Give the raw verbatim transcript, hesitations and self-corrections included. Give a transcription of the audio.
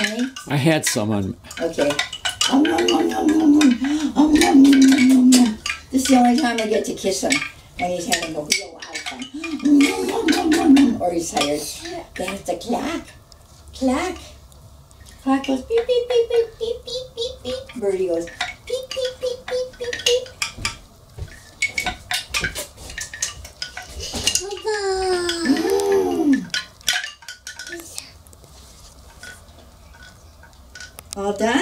honey? I had some on. Okay. Um, nom, nom, nom, nom, nom. Um, nom, nom, nom, nom, nom. This is the only time I get to kiss him, when he's having a real loud fun. Um, nom, nom, nom, nom, nom. Or he's tired. Then it's a clack. Clack. Clack goes beep, beep, beep, beep, beep, beep, beep, beep. Birdie goes beep, beep, beep, beep, beep, beep. Mm. All done?